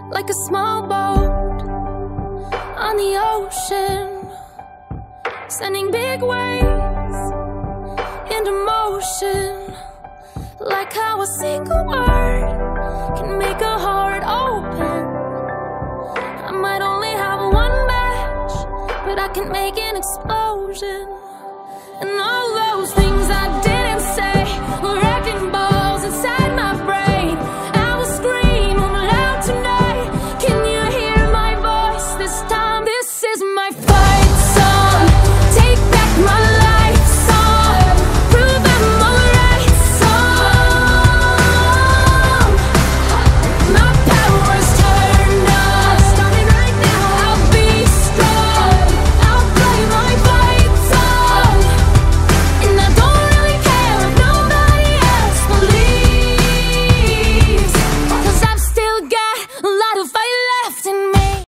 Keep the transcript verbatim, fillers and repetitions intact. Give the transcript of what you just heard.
like a small boat on the ocean, sending big waves into motion. Like how a single word can make a heart open. I might only have one match, but I can make an explosion. And I